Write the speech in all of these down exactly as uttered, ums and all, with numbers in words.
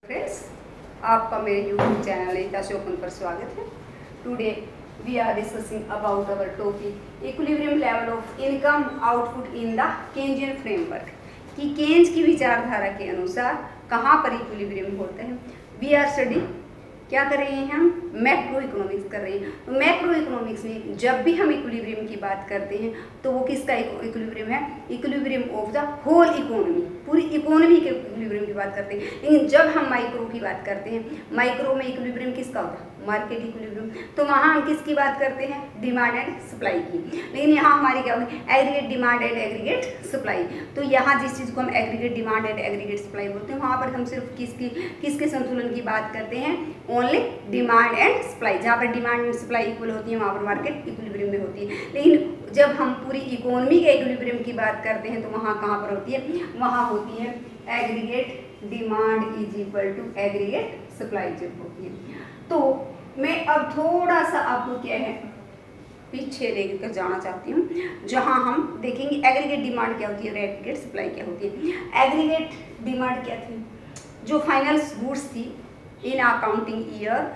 Friends, आपका मेरे YouTube channel Lalita शोकन पर स्वागत है। Today we are discussing about our topic equilibrium level of income output in the Keynesian framework कि Keynes की विचारधारा के अनुसार कहाँ पर इक्विलिब्रियम होता है। वी आर स्टडी क्या कर रहे हैं, हम मैक्रो इकोनॉमिक्स कर रहे हैं। तो मैक्रो इकोनॉमिक्स में जब भी हम इक्विलिब्रियम की बात करते हैं तो वो किसका इक्विलिब्रियम है? Equilibrium of the whole economy, पूरी इकोनॉमी के इक्विलिब्रियम की बात करते हैं। लेकिन जब हम माइक्रो की बात करते हैं, माइक्रो में इक्विलिब्रियम किसका होता है? Market equilibrium. तो वहाँ हम किसकी बात करते हैं? डिमांड एंड सप्लाई की। लेकिन यहाँ हमारी क्या होगी? Aggregate demand and aggregate supply. तो यहाँ जिस चीज़ को हम aggregate demand and aggregate supply बोलते हैं, वहाँ पर हम सिर्फ किसकी किसके संतुलन की बात करते हैं? Only demand and supply. जहाँ पर डिमांड एंड सप्लाई इक्वल होती है वहाँ पर मार्केट इक्विलिब्रियम में होती है। लेकिन जब हम पूरी इकोनॉमी के इक्विलिब्रियम की बात करते हैं तो वहाँ कहाँ पर होती है? वहाँ होती है aggregate demand is equal to aggregate supply जब होती है। तो मैं अब थोड़ा सा आपको क्या है पीछे लेकर जाना चाहती हूँ, जहाँ हम देखेंगे एग्रीगेट डिमांड क्या होती है और एग्रीगेट सप्लाई क्या होती है। एग्रीगेट डिमांड क्या थी? जो फाइनल गुड्स थी इन अकाउंटिंग ईयर,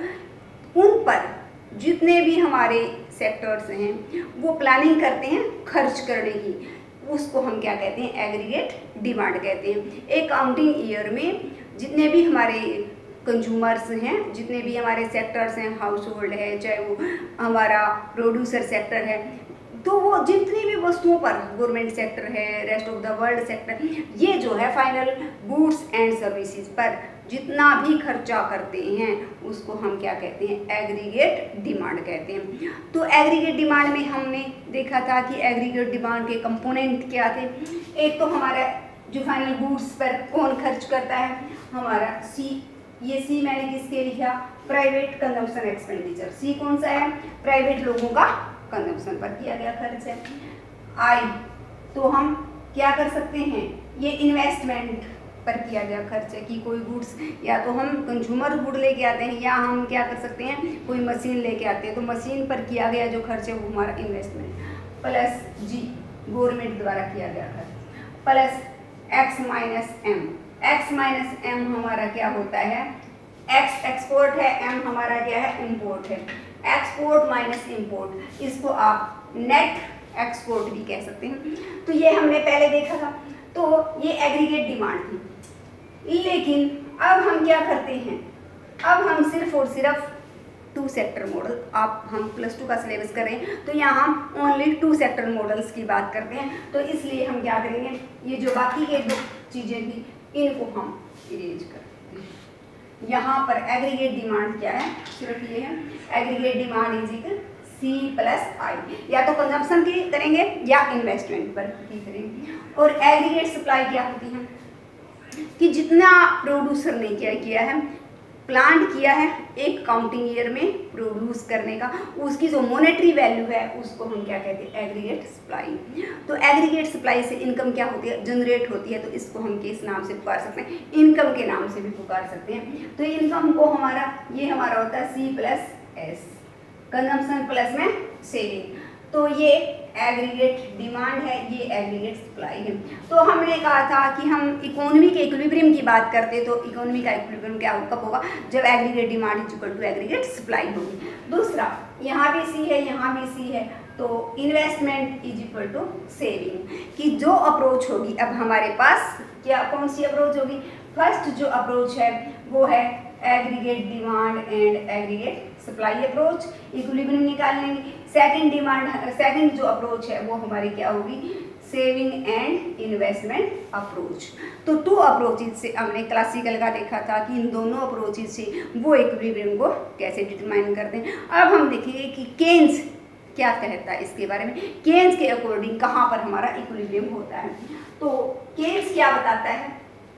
उन पर जितने भी हमारे सेक्टर्स हैं वो प्लानिंग करते हैं खर्च करने की, उसको हम क्या कहते हैं? एग्रीगेट डिमांड कहते हैं। एक अकाउंटिंग ईयर में जितने भी हमारे कंज्यूमर्स हैं, जितने भी हमारे सेक्टर्स हैं, हाउस होल्ड है, चाहे वो हमारा प्रोड्यूसर सेक्टर है, तो वो जितनी भी वस्तुओं पर गवर्नमेंट सेक्टर है, rest of the world sector, ये जो है फाइनल गुड्स एंड सर्विसेज पर जितना भी खर्चा करते हैं उसको हम क्या कहते हैं? एग्रीगेट डिमांड कहते हैं। तो एग्रीगेट डिमांड में हमने देखा था कि एग्रीगेट डिमांड के कंपोनेंट क्या थे। एक तो हमारा जो फाइनल गुड्स पर कौन खर्च करता है? हमारा सी, ये सी मैंने किसके लिखा? Private consumption expenditure. सी कौन सा है? प्राइवेट लोगों का कंजम्पशन पर किया गया खर्च है। आई तो हम क्या कर सकते हैं? ये इन्वेस्टमेंट पर किया गया खर्च है कि कोई गुड्स या तो हम कंज्यूमर गुड लेके आते हैं या हम क्या कर सकते हैं? कोई मशीन लेके आते हैं, तो मशीन पर किया गया जो खर्च है वो हमारा इन्वेस्टमेंट। प्लस जी गवर्नमेंट द्वारा किया गया खर्च, plus X minus M. X minus M हमारा क्या होता है? एक्स एक्सपोर्ट है, एम हमारा क्या है? इम्पोर्ट है। एक्सपोर्ट माइनस इम्पोर्ट, इसको आप नेट एक्सपोर्ट भी कह सकते हैं। तो ये हमने पहले देखा था। तो ये एग्रीगेट डिमांड थी। लेकिन अब हम क्या करते हैं? अब हम सिर्फ और सिर्फ टू सेक्टर मॉडल, आप हम प्लस टू का सिलेबस कर रहे हैं तो यहाँ हम ओनली टू सेक्टर मॉडल्स की बात करते हैं। तो इसलिए हम क्या करेंगे? ये जो बाकी के दो चीज़ें थी इनको हम इरेज करते हैं। यहाँ पर एग्रीगेट डिमांड क्या है? सिर्फ ये है aggregate demand is equal C plus I. या तो कंजम्पशन की करेंगे या इन्वेस्टमेंट पर की करेंगे। और एग्रीगेट सप्लाई क्या होती है? कि जितना प्रोड्यूसर ने क्या किया है, प्लान किया है एक काउंटिंग ईयर में प्रोड्यूस करने का, उसकी जो मॉनेटरी वैल्यू है उसको हम क्या कहते हैं? Aggregate supply. तो एग्रीगेट सप्लाई से इनकम क्या होती है? जनरेट होती है। तो इसको हम किस नाम से पुकार सकते हैं? इनकम के नाम से भी पुकार सकते हैं। तो इनकम को हमारा ये हमारा होता है C plus S, consumption plus में सेविंग। तो ये एग्रीगेट डिमांड है, ये एग्रीगेट सप्लाई है। तो हमने कहा था कि हम इकोनॉमी के इक्विलिब्रियम की बात करते तो इकोनॉमी का इक्विलिब्रियम क्या कब होगा? जब aggregate demand is equal to aggregate supply होगी। दूसरा, यहाँ भी सी है, यहाँ भी सी है, तो investment is equal to saving की जो अप्रोच होगी। अब हमारे पास क्या कौन सी अप्रोच होगी? फर्स्ट जो अप्रोच है वो है aggregate demand and aggregate supply approach, equilibrium निकालने की। सेकंड डिमांड सेकंड जो अप्रोच है वो हमारी क्या होगी? Saving and investment approach. तो टू अप्रोचेज से हमने क्लासिकल का देखा था कि इन दोनों अप्रोचेज से वो इक्विलिब्रियम को कैसे डिटरमाइन करते हैं। अब हम देखेंगे कि केन्स क्या कहता है इसके बारे में। केन्स के अकॉर्डिंग कहाँ पर हमारा इक्विलिब्रियम होता है? तो केन्स क्या बताता है?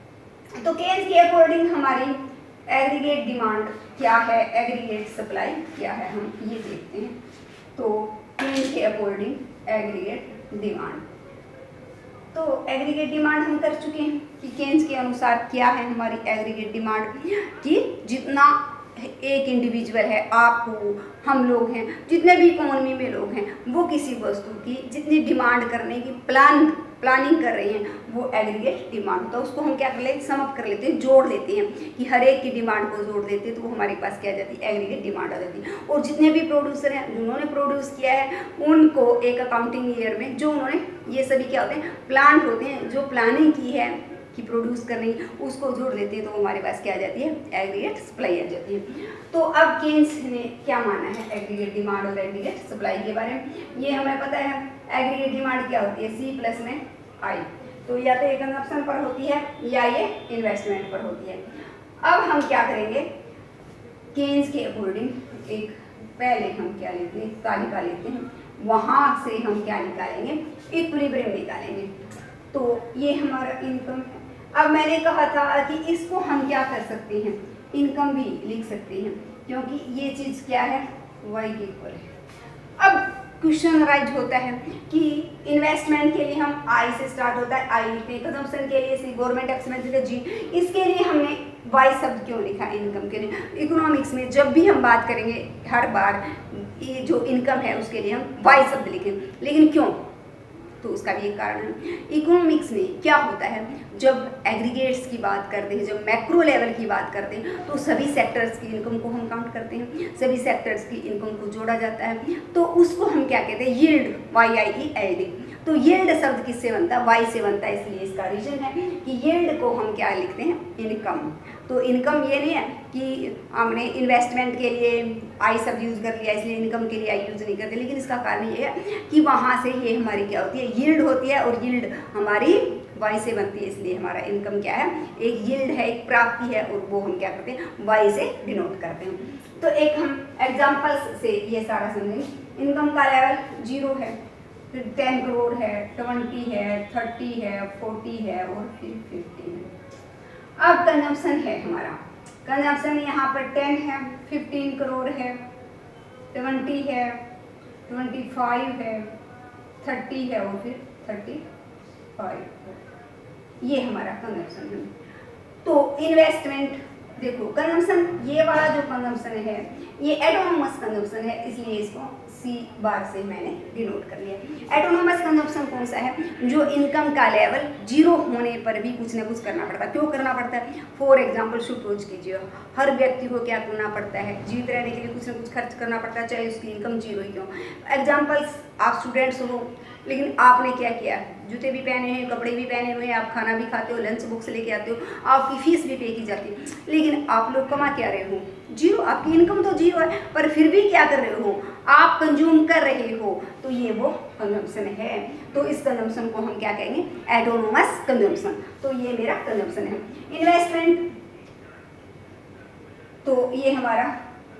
तो केन्स के अकॉर्डिंग हमारी एग्रीगेट डिमांड क्या है, एग्रीगेट सप्लाई क्या है, हम ये देखते हैं। तो केन्स के अकॉर्डिंग एग्रीगेट डिमांड, तो एग्रीगेट डिमांड हम कर चुके हैं कि केन्स के अनुसार क्या है हमारी एग्रीगेट डिमांड, कि जितना एक इंडिविजुअल है, आप हो, हम लोग हैं, जितने भी इकोनॉमी में लोग हैं, वो किसी वस्तु की जितनी डिमांड करने की प्लान प्लानिंग कर रहे हैं वो एग्रीगेट डिमांड होता है। उसको हम क्या कर लेते हैं, सम अप कर लेते हैं, जोड़ लेते हैं कि हर एक की डिमांड को जोड़ देते हैं तो वो हमारे पास क्या आ जाती है, एग्रीगेट डिमांड आ जाती है। और जितने भी प्रोड्यूसर हैं जिन्होंने प्रोड्यूस किया है उनको एक अकाउंटिंग ईयर में जो उन्होंने ये सभी क्या होते हैं, प्लान होते हैं, जो प्लानिंग की है कि प्रोड्यूस करनी उसको जोड़ देते हैं तो हमारे पास क्या आ जाती है, एग्रीगेट सप्लाई आ जाती है। तो अब केन्स ने क्या माना है एग्रीगेट डिमांड और एग्रीगेट सप्लाई के बारे में, ये हमें पता है एग्रीगेट डिमांड क्या होती है, सी प्लस में आई, तो या तो ये कंजप्शन पर होती है या ये इन्वेस्टमेंट पर होती है। अब हम क्या करेंगे, केन्स के अकॉर्डिंग एक पहले हम क्या लेते हैं, तालिका लेते हैं, वहाँ से हम क्या निकालेंगे, इक्विलिब्रियम निकालेंगे। तो ये हमारा इनकम है। अब मैंने कहा था कि इसको हम क्या कर सकते हैं, इनकम भी लिख सकते हैं क्योंकि ये चीज़ क्या है, वाई के इक्वल है। अब क्वेश्चन राइज होता है कि इन्वेस्टमेंट के लिए हम आई से स्टार्ट होता है, आई लिखते हैं, कंजम्पशन के लिए सी, गवर्नमेंट एक्सपेंडिचर जी, इसके लिए हमने वाई शब्द क्यों लिखा इनकम के लिए। इकोनॉमिक्स में जब भी हम बात करेंगे हर बार ये जो इनकम है उसके लिए हम वाई शब्द लिखें, लेकिन क्यों, तो उसका भी एक कारण है। इकोनॉमिक्स में क्या होता है, जब एग्रीगेट्स की बात करते हैं, जब मैक्रो लेवल की बात करते हैं तो सभी सेक्टर्स की इनकम को हम काउंट करते हैं, सभी सेक्टर्स की इनकम को जोड़ा जाता है, तो उसको हम क्या कहते हैं, yield, Y I E L D. तो यील्ड शब्द किससे बनता है, वाई से बनता है, इसलिए इसका रीजन है कि यील्ड को हम क्या लिखते हैं, इनकम। तो इनकम ये नहीं है कि हमने इन्वेस्टमेंट के लिए आई शब्द यूज़ कर लिया इसलिए इनकम के लिए आई यूज़ नहीं करते, लेकिन इसका कारण ये है कि वहाँ से ये हमारी क्या होती है, यील्ड होती है, और यील्ड हमारी वाई से बनती है, इसलिए हमारा इनकम क्या है, एक यील्ड है, एक प्राप्ति है, और वो हम क्या करते हैं, वाई से डिनोट करते हैं। तो एक हम एग्जाम्पल्स से ये सारा समझेंगे। इनकम का लेवल जीरो है, फिर टेन करोड़ है, ट्वेंटी है, थर्टी है, फोर्टी है और फिर फिफ्टी है। अब कंजम्पशन है हमारा, कंजम्पशन यहाँ पर टेन है, फिफ्टीन करोड़ है, ट्वेंटी है, ट्वेंटी फाइव है, थर्टी है और फिर थर्टी फाइव है, ये हमारा कंजम्पशन है। तो इन्वेस्टमेंट देखो, कंजम्पशन ये वाला जो कंजम्पशन है ये एटोनोमस कंजम्पशन है, इसलिए इसको सी बार से मैंने डिनोट कर लिया। एटोनोमस कंजम्पशन कौन सा है, जो इनकम का लेवल जीरो होने पर भी कुछ ना कुछ करना पड़ता है। क्यों करना पड़ता है, फॉर एग्जांपल सपोज कीजिए हर व्यक्ति को क्या करना पड़ता है, जीवित रहने के लिए कुछ ना कुछ खर्च करना पड़ता है, चाहे उसकी इनकम जीरो ही क्यों। एग्जाम्पल्स, आप स्टूडेंट्स हो लेकिन आपने क्या किया, जूते भी पहने हैं, कपड़े भी पहने हुए हैं, आप खाना भी खाते हो, लंच बुक्स लेके आते हो, आपकी फीस भी पे की जाती है, लेकिन आप लोग कमा क्या रहे हो, जीरो। आपकी इनकम तो जीरो है पर फिर भी क्या कर रहे हो, आप कंज्यूम कर रहे हो, तो ये वो कंजम्पशन है। तो इस कंजम्पशन को हम क्या कहेंगे, एटोनोमस कंजम्पशन। तो ये मेरा कंजम्पशन है। इन्वेस्टमेंट, तो ये हमारा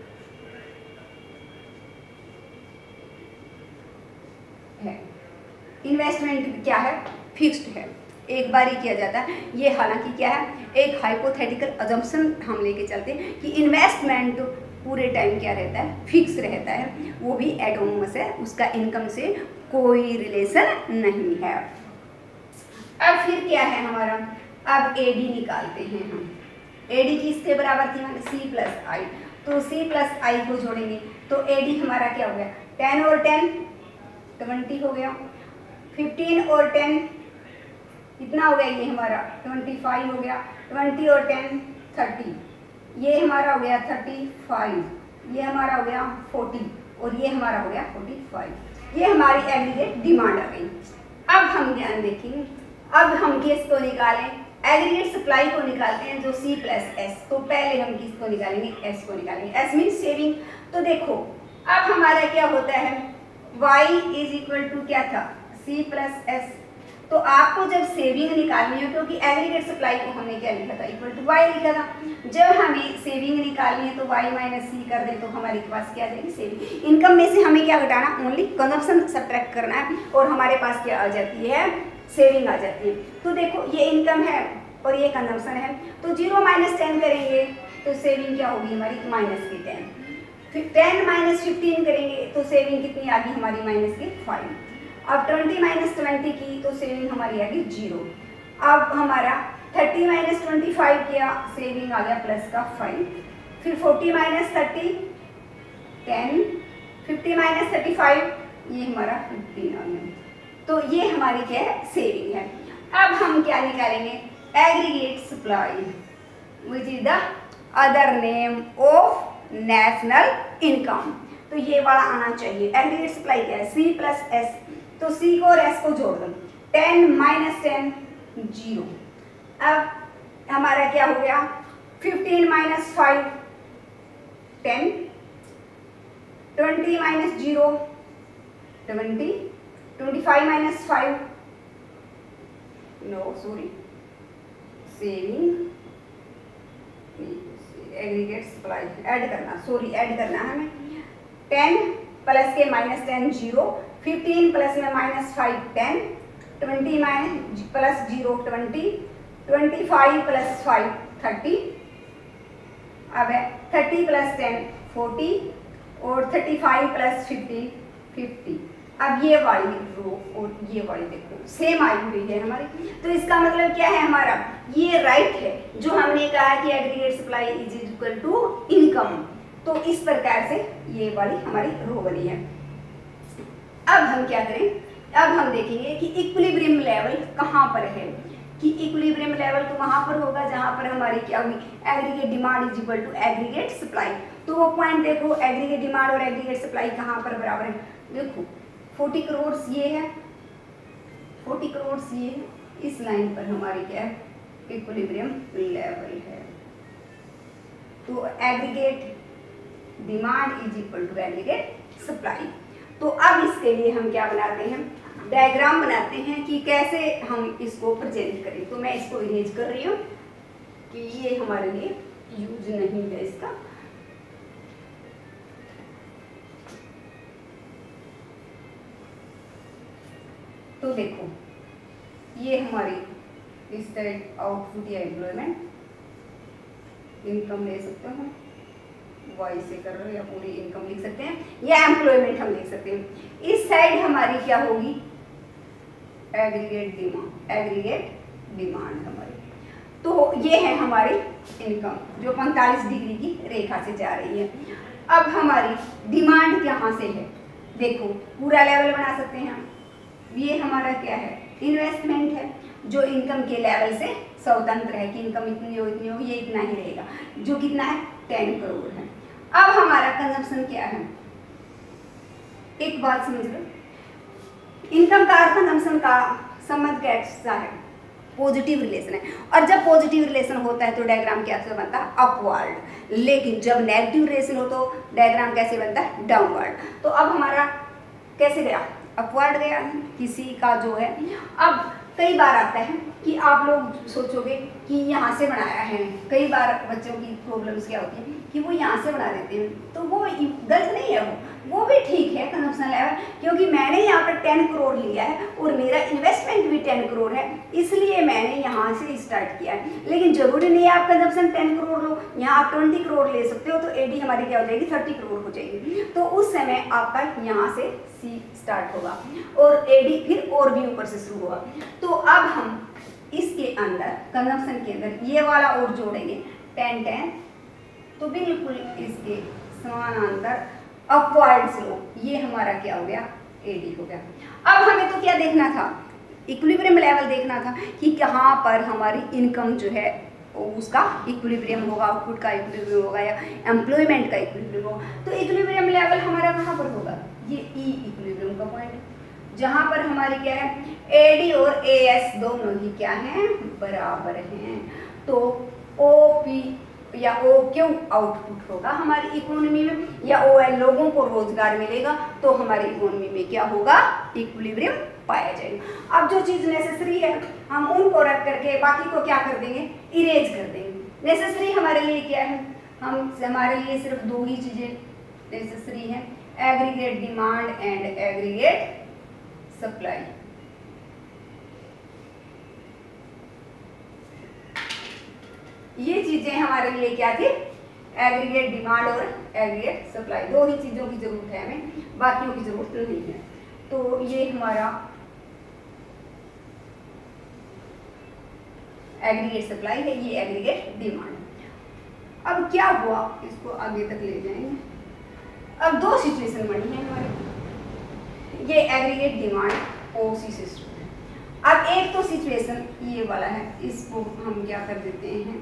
है, इन्वेस्टमेंट क्या है, फिक्स्ड है, एक बार ही किया जाता है। ये हालांकि क्या है, एक हाइपोथेटिकल अजम्पशन हम लेके चलते हैं कि इन्वेस्टमेंट पूरे टाइम क्या रहता है, फिक्स रहता है, वो भी एटोनोमस है, उसका इनकम से कोई रिलेशन नहीं है। अब फिर क्या है हमारा, अब एडी निकालते हैं हम। एडी किसके बराबर थी, हमारे सी प्लस आई, तो सी प्लस आई को जोड़ेंगे तो एडी हमारा क्या हो गया, टेन और टेन ट्वेंटी हो गया, फिफ्टीन और टेन कितना हो गया, ये हमारा ट्वेंटी फाइव हो गया, ट्वेंटी और टेन थर्टी, ये हमारा हो गया थर्टी फाइव, ये हमारा हो गया फोर्टी और ये हमारा हो गया फोर्टी फाइव। ये हमारी एग्रीगेट डिमांड आ गई। अब हम ध्यान देखेंगे, अब हम किसको निकालें, एग्रीगेट सप्लाई को निकालते हैं जो सी प्लस एस। तो पहले हम किसको निकालेंगे, एस को निकालेंगे। S mean saving. तो देखो अब हमारा क्या होता है, y इज इक्वल टू क्या था, c प्लस एस। तो आपको जब सेविंग निकालनी हो, क्योंकि एग्रीगेट सप्लाई को हमने क्या लिखा था, इक्वल टू y लिखा था, जब हमें सेविंग निकालनी है तो y माइनस सी कर दें तो हमारे पास क्या आ जाएगी, सेविंग। इनकम में से हमें क्या घटाना, ओनली कंजम्पशन सब्ट्रैक्ट करना है और हमारे पास क्या आ जाती है, सेविंग आ जाती है। तो देखो ये इनकम है और ये कंजम्पशन है, तो जीरो माइनस टेन करेंगे तो सेविंग क्या होगी हमारी, माइनस की टेन। फिर टेन माइनस फिफ्टीन करेंगे तो सेविंग कितनी आ गई हमारी, माइनस की फाइव। अब ट्वेंटी माइनस ट्वेंटी की तो सेविंग हमारी आ गई जीरो। अब हमारा थर्टी माइनस ट्वेंटी फाइव किया, सेविंग आ गया प्लस का फाइव। फिर forty minus thirty ten, fifty minus thirty five, ये हमारा फिफ्टीन आ गया। तो ये हमारी क्या है, सेविंग है। अब हम क्या निकालेंगे, aggregate supply which is the other name of national income. तो ये वाला आना चाहिए। एग्रीगेट सप्लाई क्या है, सी प्लस एस, तो सी को और एस को जोड़ दो, टेन माइनस टेन जीरो। अब हमारा क्या हो गया, fifteen minus five ten, twenty minus zero twenty, twenty five minus five no sorry saving aggregate supply add करना, सॉरी ऐड करना है हमें, टेन प्लस के minus ten zero, fifteen plus में minus five ten, twenty minus plus zero twenty, twenty five plus five thirty, अब है thirty plus ten forty और thirty five plus fifty fifty. अब ये वाली रो और ये वाली देखो सेम आई हुई है हमारी, तो इसका मतलब क्या है, हमारा ये राइट है जो हमने कहा कि aggregate supply is equal to income. तो इस प्रकार से ये वाली हमारी रो बनी है। अब हम क्या करें, अब हम देखेंगे कि इक्विलिब्रियम लेवल कहाँ पर है, कि इक्विलिब्रियम लेवल तो वहां पर होगा जहां पर हमारी क्या होगी, aggregate demand is equal to aggregate supply. तो वो पॉइंट देखो, एग्रीगेट डिमांड और एग्रीगेट सप्लाई कहां पर बराबर है, देखो फोर्टी करोड़ ये है, फोर्टी करोड़ ये है, इस लाइन पर हमारी क्या है, इक्विलिब्रियम लेवल है। तो aggregate demand is equal to aggregate supply. तो अब इसके लिए हम क्या बनाते हैं, डायग्राम बनाते हैं कि कैसे हम इसको प्रेजेंट करें। तो मैं इसको इरेज कर रही हूँ कि ये हमारे लिए यूज नहीं है इसका। तो देखो ये हमारी इस साइड आउटपुट या एम्प्लॉयमेंट, इनकम ले सकते हो, वाई से कर रहे हो या पूरी इनकम लिख सकते हैं, या एम्प्लॉयमेंट हम लिख सकते हैं। इस साइड हमारी क्या होगी, एग्रीगेट डिमांड, एग्रीगेट डिमांड हमारी। तो ये है हमारी इनकम जो पैंतालीस डिग्री की रेखा से जा रही है। अब हमारी डिमांड कहाँ से है, देखो पूरा लेवल बना सकते हैं हम। ये हमारा क्या है, इन्वेस्टमेंट है जो इनकम के लेवल से स्वतंत्र है कि इनकम इतनी हो इतनी हो, ये इतना ही रहेगा, जो कितना है टेन करोड़ है। अब हमारा कंजम्पशन क्या है, एक बात समझ लो, इनकम का और कंजम्पशन का संबंध कैसा है, पॉजिटिव रिलेशन है। और जब पॉजिटिव रिलेशन होता है तो डायग्राम कैसे बनता है, अपवर्ड। लेकिन जब नेगेटिव रिलेशन हो तो डायग्राम कैसे बनता है, डाउनवर्ड। तो अब हमारा कैसे गया, अपवर्ड गया किसी का जो है। अब कई बार आता है कि आप लोग सोचोगे कि यहाँ से बनाया है, कई बार बच्चों की प्रॉब्लम्स क्या होती है कि वो यहाँ से बना देते हैं, तो वो गलत नहीं है, वो वो भी ठीक है कंजम्पशन लेवल, क्योंकि मैंने यहाँ पर टेन करोड़ लिया है और मेरा इन्वेस्टमेंट भी टेन करोड़ है, इसलिए मैंने यहाँ से स्टार्ट किया है। लेकिन जरूरी नहीं है आप कंजम्पशन टेन करोड़ लो, यहाँ आप ट्वेंटी करोड़ ले सकते हो, तो एडी हमारी क्या हो जाएगी, थर्टी करोड़ हो जाएगी। तो उस समय आपका यहाँ से सी स्टार्ट होगा और एडी फिर और भी ऊपर से शुरू होगा। तो अब हम इसके अंदर कंजम्पशन के अंदर ये वाला और जोड़ेंगे टेन टेन, तो बिल्कुल इसके समानांतर अपवर्ड स्लो, ये हमारा क्या हो गया, एडी हो गया। अब हमें तो क्या देखना था, इक्विलिब्रियम लेवल देखना था कि कहाँ पर हमारी इनकम जो है उसका इक्विलिब्रियम होगा, आउटपुट का इक्विलिब्रियम होगा या एम्प्लॉयमेंट का इक्विलिब्रियम होगा। तो इक्विलिब्रियम लेवल हमारा कहाँ पर होगा, ये ई इक्विलिब्रियम का पॉइंट है, जहाँ पर हमारी क्या है, एडी और एएस दोनों ही क्या हैं, बराबर हैं। तो ओपी या ओ क्यू आउटपुट होगा हमारी इकोनॉमी में, या ओ एल लोगों को रोजगार मिलेगा, तो हमारी इकोनॉमी में क्या होगा, इक्विलिब्रियम पाया जाएगा। अब जो चीज़ नेसेसरी है हम उनको रख करके बाकी को क्या कर देंगे, इरेज कर देंगे। नेसेसरी हमारे लिए क्या है, हम हमारे लिए सिर्फ दो ही चीज़ें नेसेसरी हैं, aggregate demand and aggregate supply. ये चीजें हमारे लिए क्या थी, एग्रीगेट डिमांड और एग्रीगेट सप्लाई, दो ही चीजों की जरूरत है हमें, बाकियों की जरूरत नहीं है। तो ये हमारा एग्रीगेट सप्लाई है, ये एग्रीगेट डिमांड। अब क्या हुआ, इसको आगे तक ले जाएंगे। अब दो सिचुएशन बनी है हमारी, ये एग्रीगेट डिमांड ओ सी से शुरू है। अब एक तो सिचुएशन ये वाला है, इसको हम क्या कर देते हैं,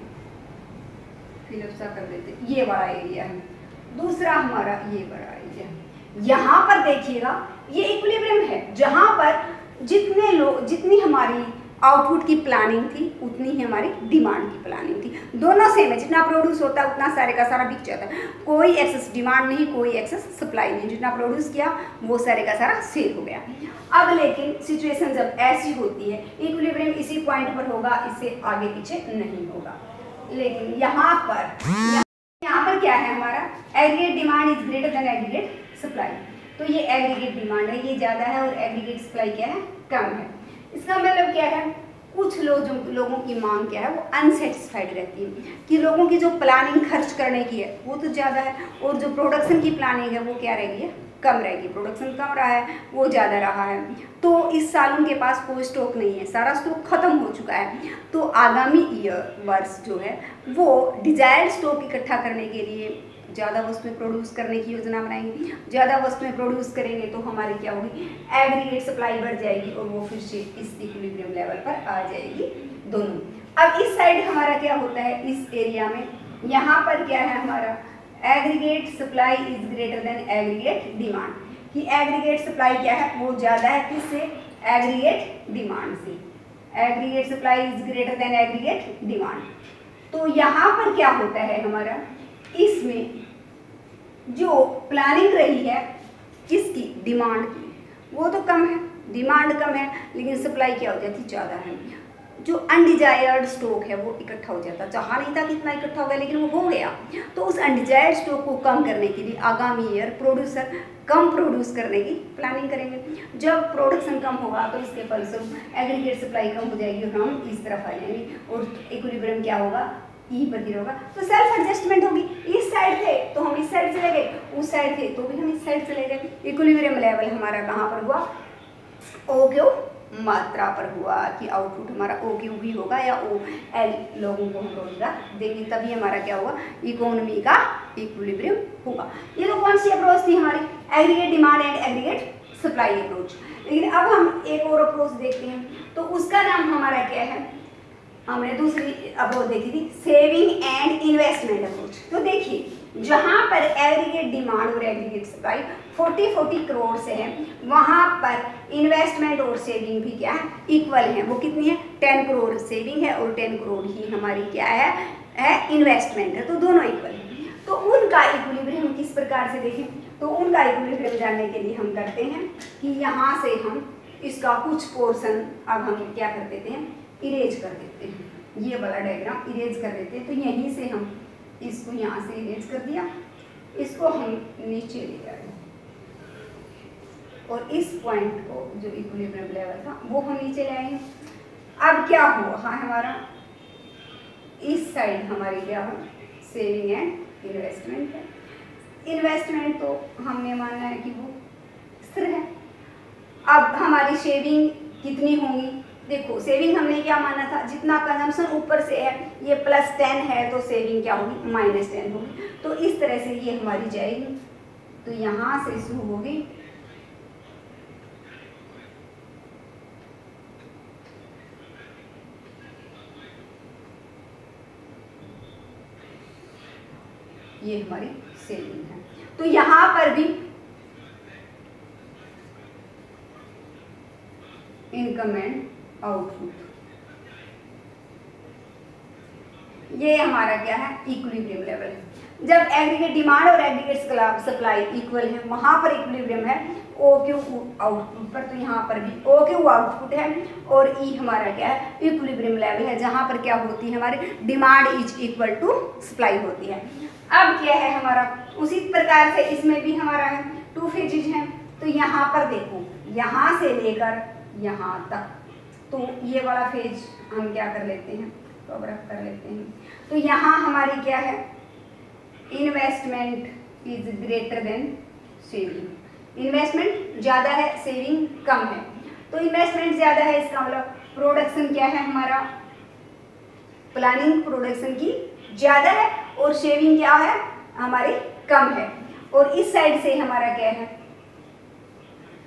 फिलअप सा कर देते हैं, ये वाला एरिया है। दूसरा हमारा ये बड़ा एरिया, यहाँ पर देखिएगा ये इक्विलिब्रियम है, जहाँ पर जितने लोग जितनी हमारी आउटपुट की प्लानिंग थी उतनी ही हमारी डिमांड की प्लानिंग थी। दोनों सेम है, जितना प्रोड्यूस होता है उतना सारे का सारा बिक जाता है, कोई एक्सेस डिमांड नहीं, कोई एक्सेस सप्लाई नहीं, जितना प्रोड्यूस किया वो सारे का सारा सेल हो गया। अब लेकिन सिचुएशन जब ऐसी होती है, इक्विलिब्रियम इसी पॉइंट पर होगा, इससे आगे पीछे नहीं होगा। लेकिन यहाँ पर यहाँ पर क्या है हमारा, aggregate demand is greater than aggregate supply. तो ये एग्रीगेट डिमांड है, ये ज़्यादा है, और एग्रीगेट सप्लाई क्या है, कम है। इसका मतलब क्या है, कुछ लोग जो लोगों की मांग क्या है वो अनसेटिस्फाइड रहती है, कि लोगों की जो प्लानिंग खर्च करने की है वो तो ज़्यादा है, और जो प्रोडक्शन की प्लानिंग है वो क्या रहेगी है, कम रहेगी। प्रोडक्शन कम रहा है, वो ज़्यादा रहा है, तो इस साल उनके पास कोई स्टॉक नहीं है, सारा स्टॉक खत्म हो चुका है। तो आगामी ईयर वर्ष जो है वो डिजायर्ड स्टॉक इकट्ठा करने के लिए ज़्यादा वस्तुएं प्रोड्यूस करने की योजना बनाएंगे। ज़्यादा वस्तुएं प्रोड्यूस करेंगे तो हमारी क्या होगी, एग्रीगेट सप्लाई बढ़ जाएगी, और वो फिर से इस इक्विलिब्रियम लेवल पर आ जाएगी दोनों। अब इस साइड हमारा क्या होता है, इस एरिया में यहाँ पर क्या है हमारा, aggregate supply is greater than aggregate demand, कि एग्रीगेट सप्लाई क्या है वो ज़्यादा है, किससे, एग्रीगेट डिमांड से। Aggregate supply is greater than aggregate demand. तो यहाँ पर क्या होता है हमारा, इसमें जो प्लानिंग रही है किसकी, डिमांड की, वो तो कम है, डिमांड कम है, लेकिन सप्लाई क्या हो जाती, ज़्यादा है। जो अनडिजायर्ड स्टॉक है वो इकट्ठा हो जाता, चाहा नहीं था कितना इकट्ठा हो गया, लेकिन वो हो गया। तो उस अनडिजायर्ड स्टॉक को कम करने के लिए आगामी ईयर प्रोड्यूसर कम प्रोड्यूस करने की प्लानिंग करेंगे। जब प्रोडक्शन कम होगा तो इसके फलस्वरूप एग्रीगेट सप्लाई कम हो जाएगी, और हम इस तरफ आ जाएंगे, और इक्विलिब्रियम क्या होगा, ई पर गिर होगा। तो सेल्फ एडजस्टमेंट होगी, इस साइड थे तो हम इस साइड चले गए, उस साइड थे तो भी हम इस साइड चले गए। इक्विलिब्रियम लेवल हमारा कहाँ पर हुआ, ओ क्यू मात्रा पर हुआ, कि आउटपुट हमारा ओ क्यू भी होगा, या ओ एल लोगों को हम रोजगार देंगे, तभी हमारा क्या होगा, इकोनॉमी का इक्विलिब्रियम होगा। ये तो कौन सी अप्रोच थी हमारी, aggregate demand and aggregate supply approach. लेकिन अब हम एक और अप्रोच देखते हैं, तो उसका नाम हमारा क्या है, हमने दूसरी अप्रोच देखी थी, सेविंग एंड इन्वेस्टमेंट अप्रोच। तो देखिए जहाँ पर एग्रीगेट डिमांड और एग्रीगेट सप्लाई चालीस चालीस करोड़ से है, वहाँ पर इन्वेस्टमेंट और सेविंग भी क्या है, इक्वल है। वो कितनी है, दस करोड़ सेविंग है और दस करोड़ ही हमारी क्या है, है इन्वेस्टमेंट है, तो दोनों इक्वल है। तो उनका इक्विलिब्रियम किस प्रकार से देखें, तो उनका इक्विलिब्रियम जानने के लिए हम करते हैं कि यहाँ से हम इसका कुछ पोर्शन अब हम क्या कर देते हैं, इरेज कर देते हैं, ये वाला डायग्राम इरेज कर देते हैं। तो यहीं से हम इसको यहाँ से इरेज कर दिया, इसको हम नीचे ले आए, और इस पॉइंट को जो इक्विलिब्रियम लेवल था वो हम नीचे ले आए। अब क्या हुआ, हाँ हमारा इस साइड हमारी क्या हो, सेविंग एंड इन्वेस्टमेंट है। इन्वेस्टमेंट तो हमने माना है कि वो स्थिर है। अब हमारी सेविंग कितनी होंगी, देखो सेविंग हमने क्या माना था, जितना कंजम्पशन ऊपर से है, ये प्लस टेन है तो सेविंग क्या होगी, माइनस टेन होगी। तो इस तरह से ये हमारी जाएगी, तो यहाँ से शुरू होगी ये हमारी सेविंग है। तो यहाँ पर भी इनकम एंड आउटपुट, ये हमारा क्या है, इक्विलिब्रियम लेवल है। जब एग्रीगेट डिमांड और एग्रीगेट सप्लाई इक्वल है, वहां पर इक्विलिब्रियम है ओ क्यू आउटपुट पर, तो यहाँ पर भी ओ क्यू आउटपुट है, और ई हमारा क्या है, इक्विलिब्रियम लेवल है, जहां पर क्या होती है, हमारी demand is equal to supply होती है। अब क्या है हमारा, उसी प्रकार से इसमें भी हमारा है टू फेजेज है। तो यहाँ पर देखो, यहाँ से लेकर यहाँ तक, तो ये वाला फेज हम क्या कर लेते हैं, कवर अप कर लेते हैं। तो यहाँ हमारी क्या है, investment is greater than saving. Investment ज़्यादा है, सेविंग कम है। तो इन्वेस्टमेंट ज़्यादा है, इसका मतलब प्रोडक्शन क्या है हमारा, प्लानिंग प्रोडक्शन की ज़्यादा है, और सेविंग क्या है हमारी कम है। और इस साइड से हमारा क्या है,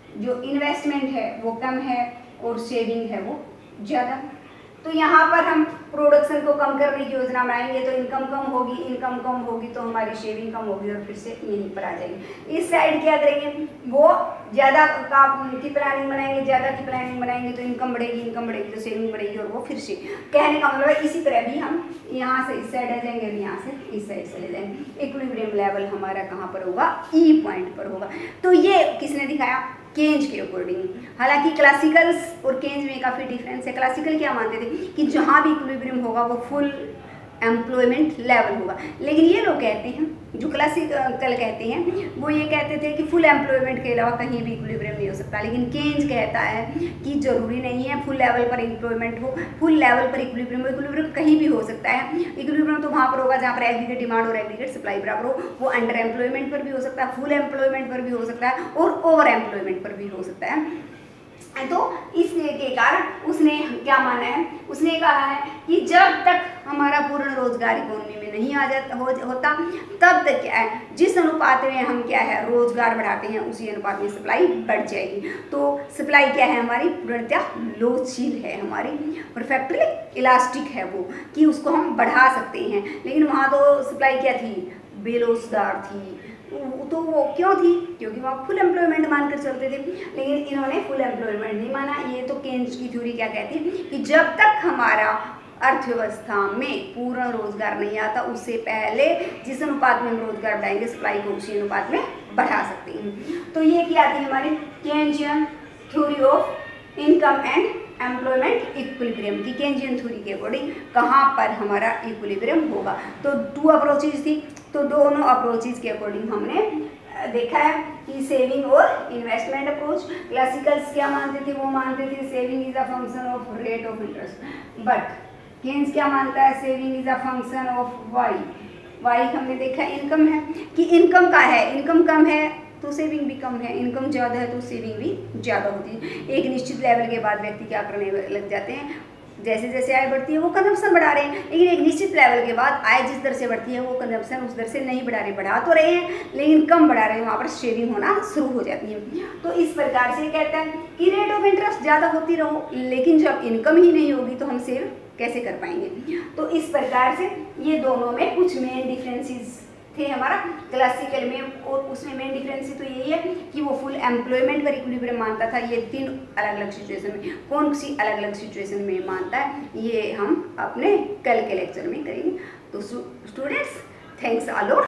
जो इन्वेस्टमेंट है वो कम है और सेविंग है वो ज़्यादा। तो यहाँ पर हम प्रोडक्शन को कम करने की योजना बनाएंगे तो इनकम कम होगी, इनकम कम होगी तो हमारी सेविंग कम होगी और फिर से यहीं पर आ जाएगी। इस साइड क्या करेंगे, वो ज़्यादा का की प्लानिंग बनाएंगे, ज़्यादा की प्लानिंग बनाएंगे तो इनकम बढ़ेगी, इनकम बढ़ेगी तो सेविंग बढ़ेगी और वो फिर से, कहने का मतलब है इसी तरह भी हम यहाँ से इस साइड आ जाएंगे और यहाँ से इस साइड चले जाएंगे। इक्विलिब्रियम लेवल हमारा कहाँ पर होगा, ई पॉइंट पर होगा। तो ये किसने दिखाया, केंज के अकॉर्डिंग। हालांकि क्लासिकल्स और केंज में काफ़ी डिफरेंस है। क्लासिकल क्या मानते थे कि जहाँ भी इक्विलिब्रियम होगा वो फुल एम्प्लॉयमेंट लेवल होगा, लेकिन ये लोग कहते हैं, जो क्लासिकल कहते हैं वो ये कहते थे कि फुल एम्प्लॉयमेंट के अलावा कहीं भी इक्विलिब्रियम नहीं हो सकता। लेकिन केंज कहता है कि जरूरी नहीं है फुल लेवल पर एम्प्लॉयमेंट हो, फुल लेवल पर इक्विलिब्रियम हो। इक्विलिब्रियम कहीं भी हो सकता है। इक्विलिब्रियम तो वहाँ पर होगा जहाँ पर एग्रीगेट डिमांड और एग्रीगेट सप्लाई बराबर हो। वो अंडर एम्प्लॉयमेंट पर भी हो सकता है, फुल एम्प्लॉयमेंट पर भी हो सकता है और ओवर एम्प्लॉयमेंट पर भी हो सकता है। तो इसके कारण उसने क्या माना है, उसने कहा है कि जब तक हमारा पूर्ण रोजगार इकोनॉमी में नहीं आ जाता हो, होता तब तक क्या है, जिस अनुपात में हम क्या है रोजगार बढ़ाते हैं उसी अनुपात में सप्लाई बढ़ जाएगी। तो सप्लाई क्या है हमारी, पूर्णतः लोचशील है, हमारी परफेक्टली इलास्टिक है वो, कि उसको हम बढ़ा सकते हैं। लेकिन वहाँ तो सप्लाई क्या थी, बेरोजगार थी। तो वो क्यों थी, क्योंकि वहाँ फुल एम्प्लॉयमेंट मानकर चलते थे। लेकिन इन्होंने फुल एम्प्लॉयमेंट नहीं माना। ये तो केंज की थ्योरी क्या कहती है कि जब तक हमारा अर्थव्यवस्था में पूर्ण रोजगार नहीं आता उससे पहले जिस अनुपात में हम रोजगार बढ़ाएंगे सप्लाई को उसी अनुपात में बढ़ा सकते हैं। तो ये क्या थी हमारी Keynesian theory of income and employment equilibrium की। केंजियन थ्योरी के अकॉर्डिंग कहाँ पर हमारा इक्विलिब्रियम होगा। तो टू अप्रोचेज थी, तो दोनों अप्रोचेज के अकॉर्डिंग हमने देखा है कि सेविंग और इन्वेस्टमेंट अप्रोच। क्लासिकल्स क्या मानते थे, वो मानते थे saving is a function of rate of interest, but Keynes क्या मानता है, saving is a function of Y. Y हमने देखा इनकम है कि इनकम का है, इनकम कम है तो सेविंग भी कम है, इनकम ज़्यादा है तो सेविंग भी ज़्यादा होती है। एक निश्चित लेवल के बाद व्यक्ति क्या करने लग जाते हैं, जैसे जैसे आय बढ़ती है वो कंजम्पशन बढ़ा रहे हैं, लेकिन एक निश्चित लेवल के बाद आय जिस दर से बढ़ती है वो कंजम्पशन उस दर से नहीं बढ़ा रहे, बढ़ा तो रहे हैं लेकिन कम बढ़ा रहे हैं, वहाँ पर शेविंग होना शुरू हो जाती है। तो इस प्रकार से कहता है कि रेट ऑफ इंटरेस्ट ज़्यादा होती रहो, लेकिन जब इनकम ही नहीं होगी तो हम सेव कैसे कर पाएंगे। तो इस प्रकार से ये दोनों में कुछ मेन डिफरेंसेस थे हमारा क्लासिकल में, और उसमें मेन डिफरेंस तो यही है कि वो फुल एम्प्लॉयमेंट पर इक्विलिब्रियम मानता था। ये तीन अलग अलग सिचुएशन में, कौन सी अलग अलग सिचुएशन में मानता है ये हम अपने कल के लेक्चर में करेंगे। तो स्टूडेंट्स, थैंक्स अ लॉट।